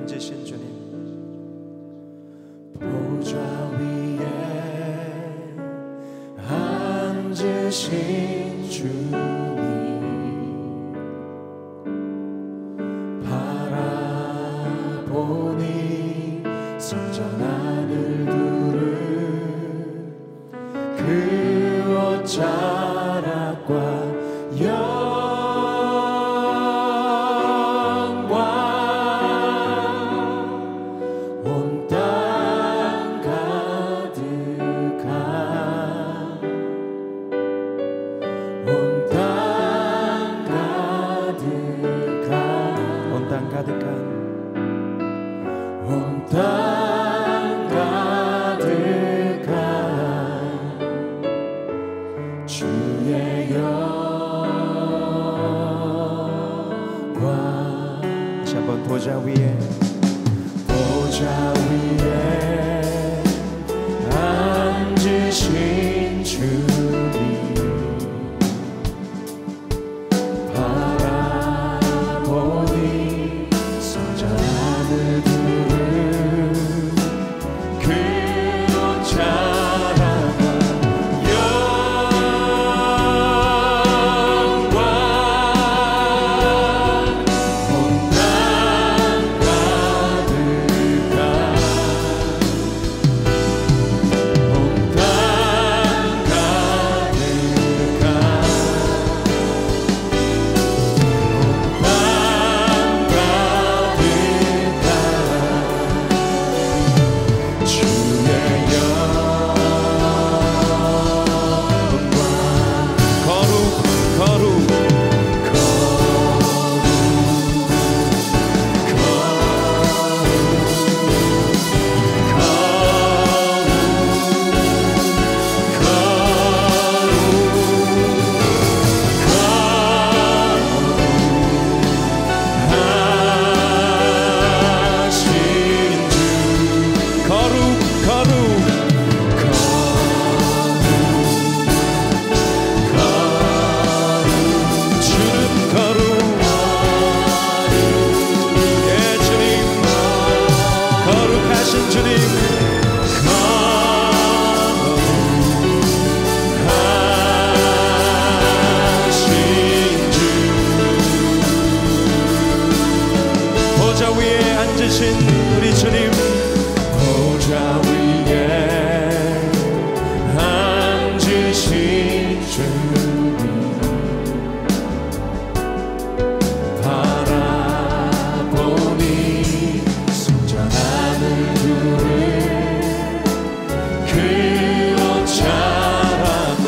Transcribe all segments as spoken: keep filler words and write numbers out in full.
앉으신 주님, 보좌 위에 앉으신 주님, 바라보니 성전 하늘들을 그 옷자락과 영광 온 땅 가득한 온 땅 가득한 온 땅 가득한 온 땅 가득한 주의 영광. 다시 한번 보좌 위에 보좌 위에 앉으신 주님, 바라보니 성전 하늘들을 그 옷자락과 영광 온 땅 가득한 온 땅 가득한 우리 주님, 보좌 위에 앉으신 주님, 바라보니 성전 하늘들을 그 옷자락과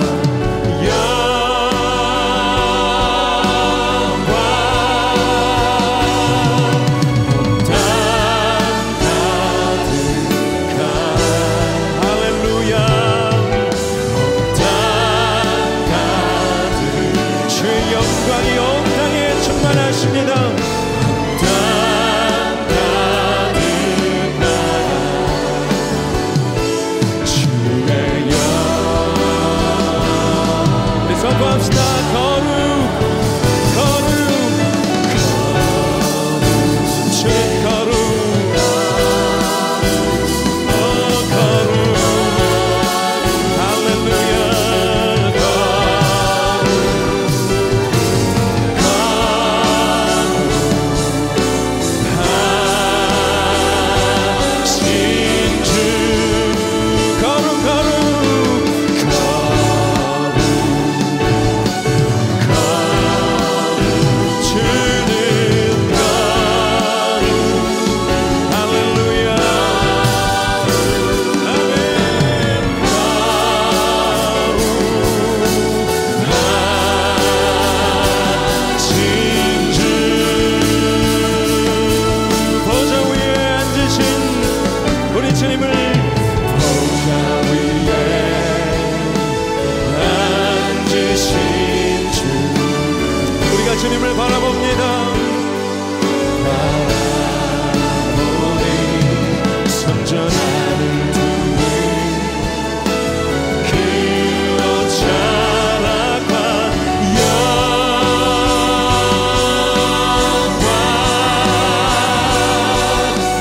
주님을 바라봅니다. 바라보니 성전 하늘들을 그 옷자락과 영광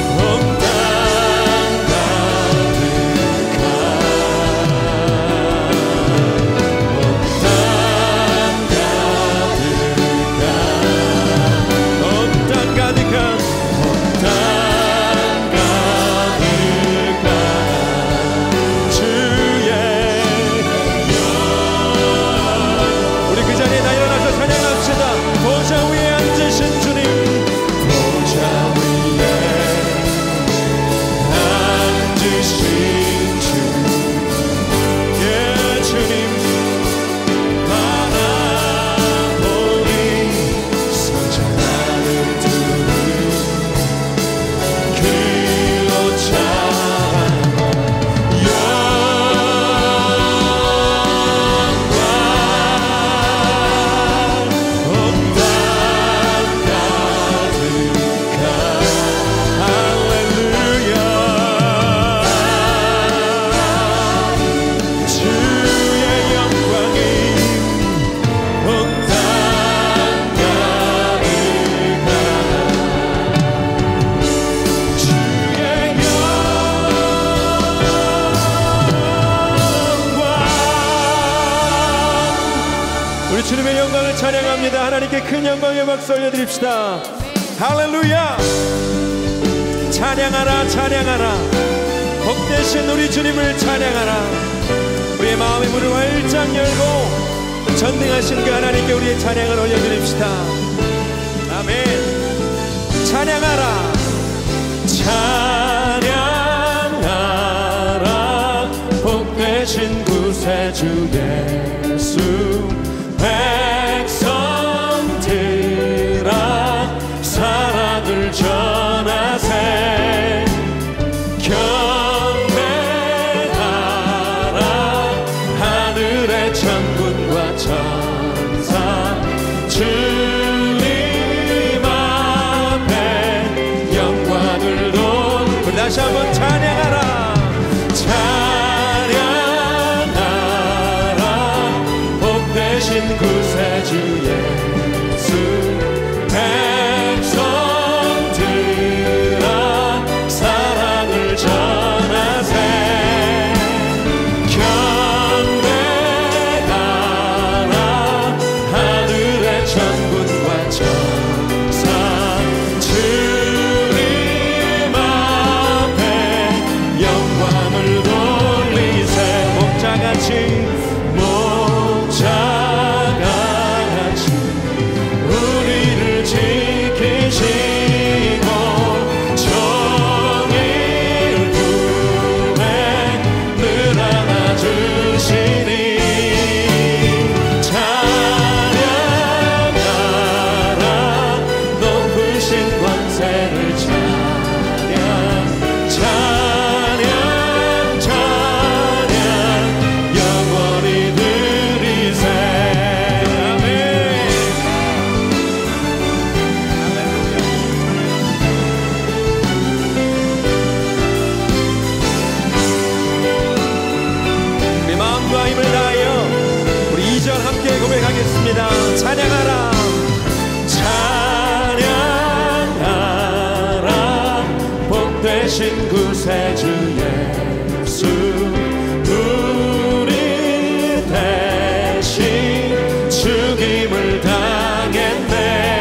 찬양합니다. 하나님께 큰 영광의 박수 올려드립시다. 할렐루야. 찬양하라 찬양하라. 복되신 우리 주님을 찬양하라. 우리의 마음의 문을 활짝 열고 전능하신 그 하나님께 우리의 찬양을 올려드립시다. 아멘. 찬양하라 찬양하라. 복되신 구세주 예수. 백성들아 사랑을 전하세. 경배하라. 하늘의 천군과 천사 주님 앞에 영광을 돌. 다시 한번 찬양하라. 찬양하라. 복되신 구세주 예수. 백성들아 사랑을 전하세. 경배하라. 하늘의 천군과 천사 주님 앞에 영광을 돌리세. 목자같이 목자같이 우리를 지키시고 정의 품에 늘 안아주시니. 찬양하라. 높으신 권세를 찬양. 찬양 찬양 영원히 드리세. 아멘. 우리 마음과 힘을 다하여 우리 이 절 함께 고백하겠습니다. 찬양하라 찬양하라. 복되신 구세주 예수. 우리 대신 죽임을 당했네.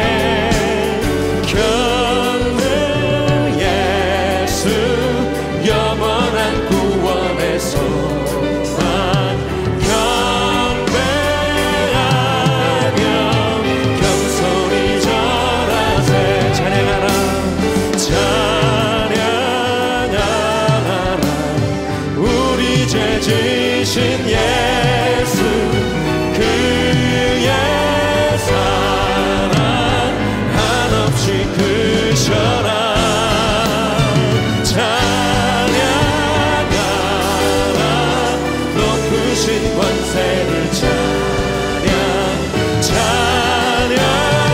견느 예수. 영원한 구원의 소망. 경배하며 겸손히 절하세. 찬양하라. 찬양하라. 우리 죄 지신 예수. 그의 사랑 한없이 크셔라. 찬양하라. 높으신 권세를 찬양. 찬양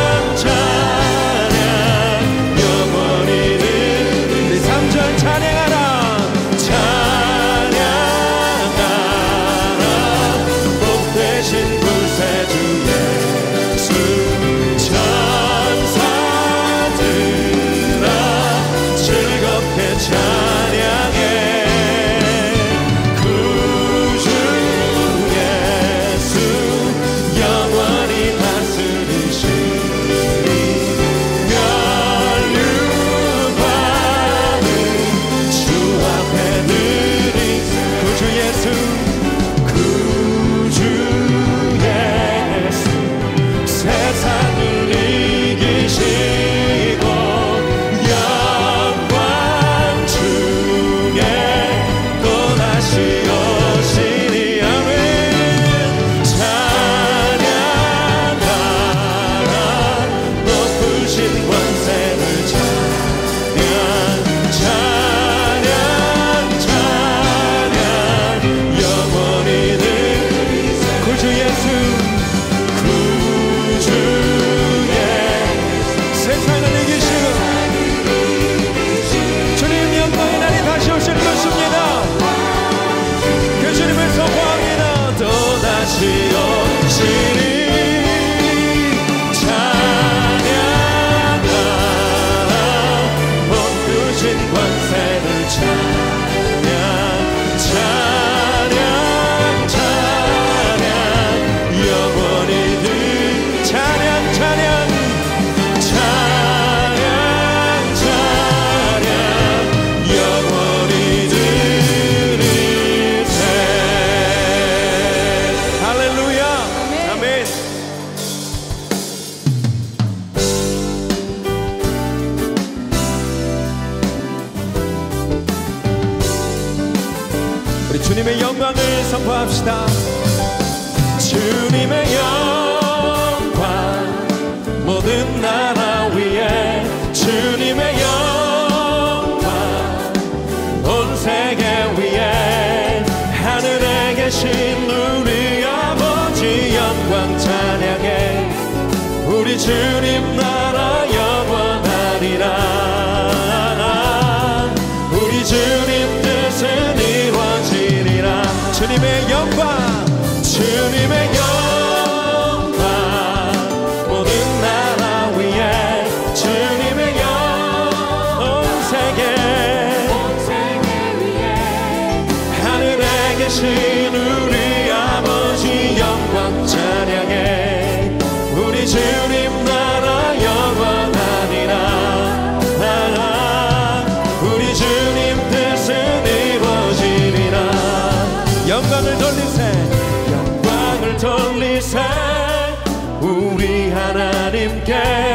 찬양 영원히 늘. 우리 삼 절 찬양하라. 찬양하라. 우리 주님의 영광을 선포합시다. 주님의 영광 모든 나라 위에 주님의 영광 온 세계 위에 하늘에 계신 우리 아버지 영광 찬양해 우리 주님 나라 영원하리라 우리 주님 뜻은 이루어지리라 주님의 영광 주님의 영광 모든 나라 위에 주님의 영광 온 세계 하늘에 계신 우리 아버지 영광 찬양해 우리 주님 나라 영원하리라 우리 주님 뜻은 이루어지리라 영광을 돌리세 돌리세 우리 하나님께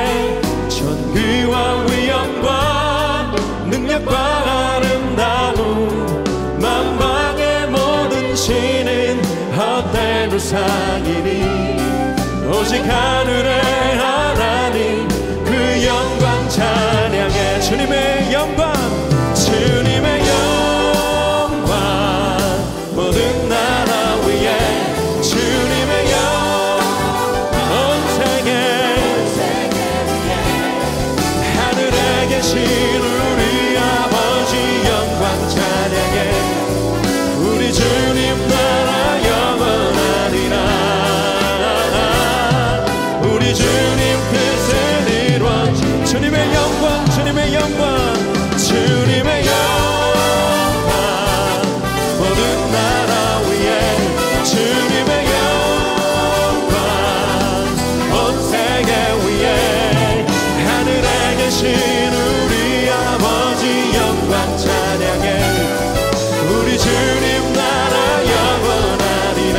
존귀와 위엄과 능력과 아름다움 만방의 모든 신은 헛된 우상이니 오직 하늘의 하나님 그 영광 찬양해 주님의 영광 주님의 영광 모든 나라 위에 주님의 영광 온 세계 하늘에 계신 우리 아버지 영광 찬양해 우리 주님 나라 영원하리라 우리 주님 뜻은 이루어지 주님의 영광 주님의 영광 주님의 영광 모든 나라 위에 주님의 우리 아버지 영광 찬양해 우리 주님 나라 영원하리라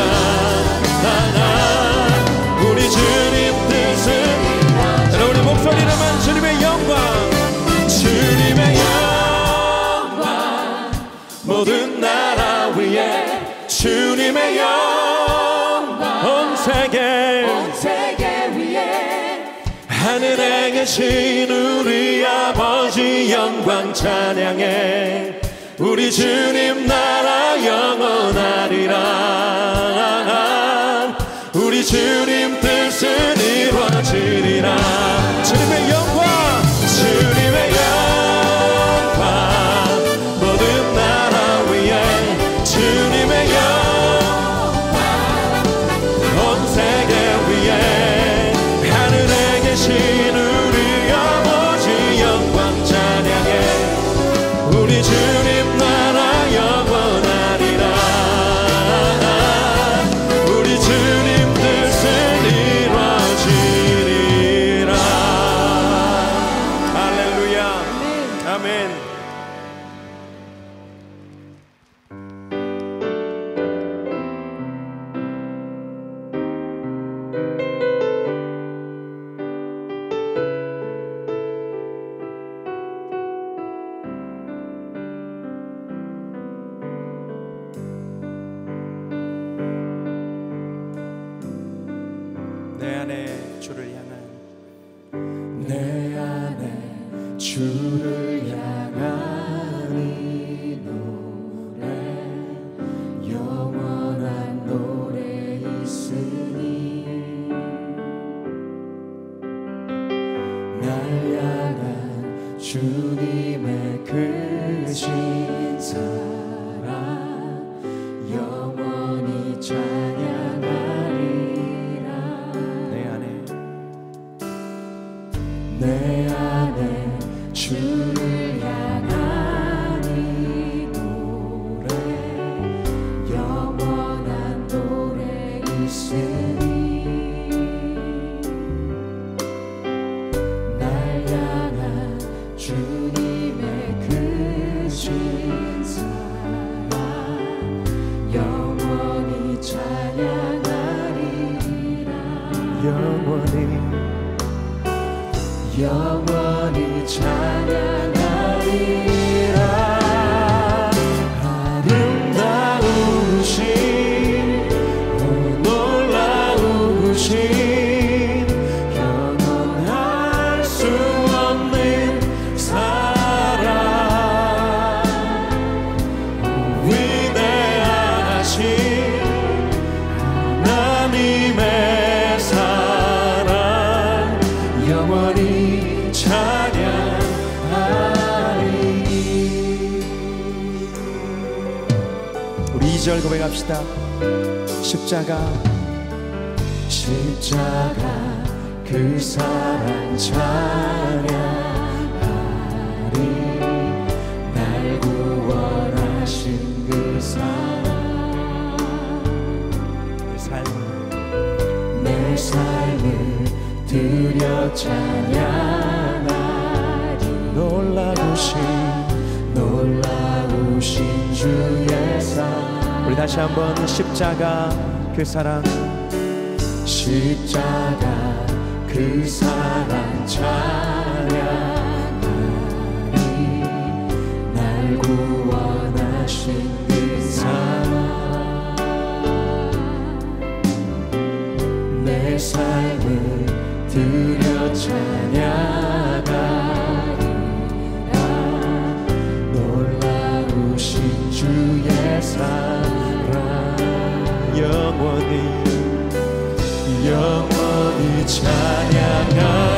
우리 주님 뜻은 우리 목소리로만 주님의 영광 주님의 영광 모든 나라 위에 주님의 영광 온 세계 하늘에 계신 우리 아버지 영광 찬양해 우리 주님 나라 영원하리라 우리 주님 뜻은 이루어지리라 주님의 영광 주님의 영광 모든 나라 위에 주님의 영광 온 세계 위에 하늘에 계신 우리 아버지 영광 찬양해 우리 주님 나라 영원하리라 우리 주님 뜻은 이루어지리라 할렐루야 아멘. 내 안에 주를 향한 내 안에 주를 향한 이 노래 영원한 노래 있으니 날 향한 주님의 크신 사랑 영원히 찬양하리라 내 안에 주를 향한 이 노래 영원한 노래 있으니 날 향한 주님의 크신 사랑 영원히 찬양하리라 영원히 영원히 찬양하리라 아름다운 이 절 고백합시다. 십자가 십자가 그 사랑 찬양하리. 날 구원하신 그 사랑. 내 삶을 내 삶을 드려 찬양하리. 놀라우신 놀라우신 주의 사랑. 우리 다시 한번 십자가 그 사랑 십자가 그 사랑 찬양하리. 날 구원하신 그 사랑. 내 삶을 드려 찬양하리라. 놀라우신 주의 사랑. 영원히 영원히 찬양하리.